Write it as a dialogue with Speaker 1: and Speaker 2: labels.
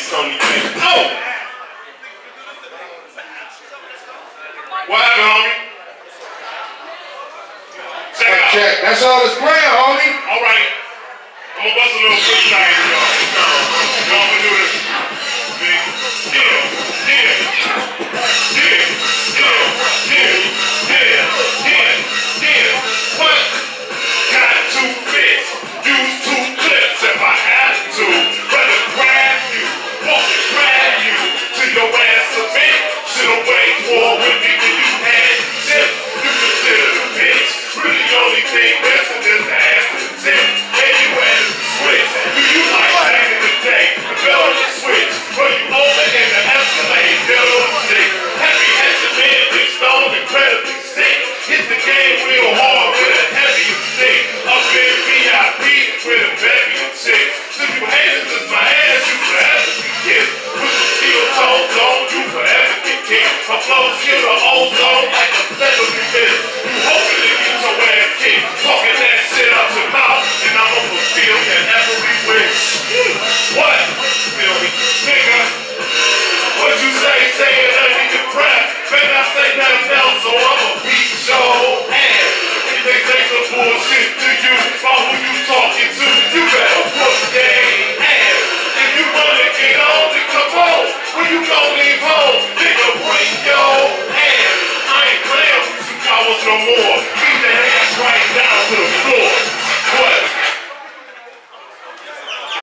Speaker 1: Something you think. Oh! What happened, homie? Check out.
Speaker 2: Check. That's all it's playing, homie.
Speaker 1: All right. I'm gonna bust a little freestyle, y'all. Y'all gonna do this. Yeah.